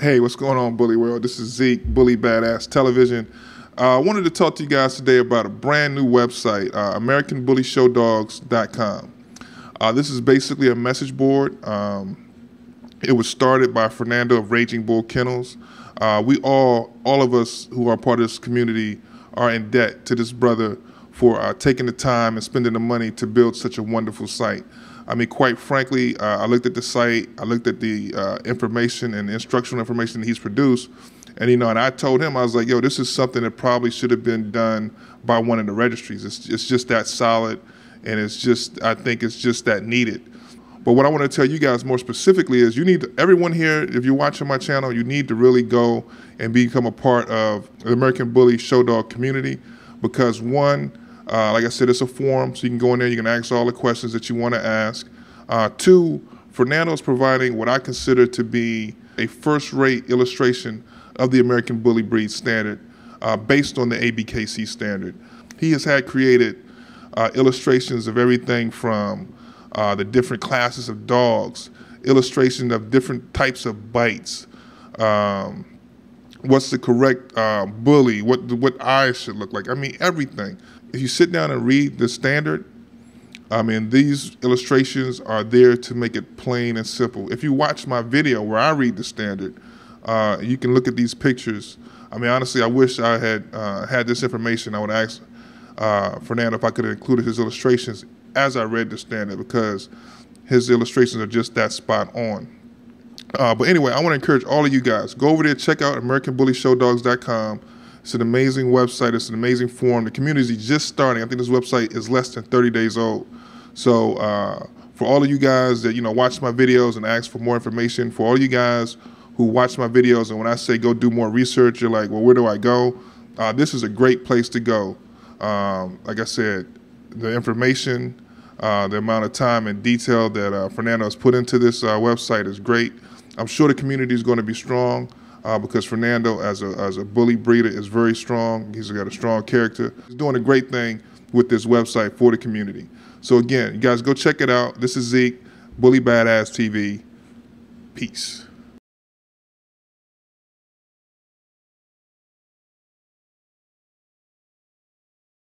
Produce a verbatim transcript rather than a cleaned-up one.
Hey, what's going on, Bully World? This is Zeke, Bully Badass Television. I uh, wanted to talk to you guys today about a brand new website, uh, American Bully Show Dogs dot com. Uh, this is basically a message board. Um, it was started by Fernando of Raging Bull Kennels. Uh, we all, all of us who are part of this community are in debt to this brother for uh, taking the time and spending the money to build such a wonderful site. I mean, quite frankly, uh, I looked at the site, I looked at the uh, information and the instructional information that he's produced, and you know, and I told him, I was like, yo, this is something that probably should have been done by one of the registries. It's, it's just that solid, and it's just, I think it's just that needed. But what I want to tell you guys more specifically is you need to, everyone here, if you're watching my channel, you need to really go and become a part of the American Bully Show Dog community, because one, Uh, like I said, it's a forum, so you can go in there, you can ask all the questions that you want to ask. Uh, two, Fernando is providing what I consider to be a first-rate illustration of the American Bully breed standard uh, based on the A B K C standard. He has had created uh, illustrations of everything from uh, the different classes of dogs, illustration of different types of bites, um, what's the correct uh, bully, what, what eyes should look like. I mean, everything. If you sit down and read the standard, I mean, these illustrations are there to make it plain and simple. If you watch my video where I read the standard, uh, you can look at these pictures. I mean, honestly, I wish I had uh, had this information. I would ask uh, Fernando if I could have included his illustrations as I read the standard, because his illustrations are just that spot on. Uh, but anyway, I want to encourage all of you guys, go over there, check out American Bully Show Dogs dot com. It's an amazing website. It's an amazing forum. The community is just starting. I think this website is less than thirty days old. So uh, for all of you guys that, you know, watch my videos and ask for more information, for all you guys who watch my videos and when I say go do more research, you're like, well, where do I go? Uh, this is a great place to go. Um, like I said, the information, uh, the amount of time and detail that uh, Fernando has put into this uh, website is great. I'm sure the community is going to be strong. Uh, because Fernando, as a, as a bully breeder, is very strong. He's got a strong character. He's doing a great thing with this website for the community. So again, you guys go check it out. This is Zeke, Bully Badass T V. Peace.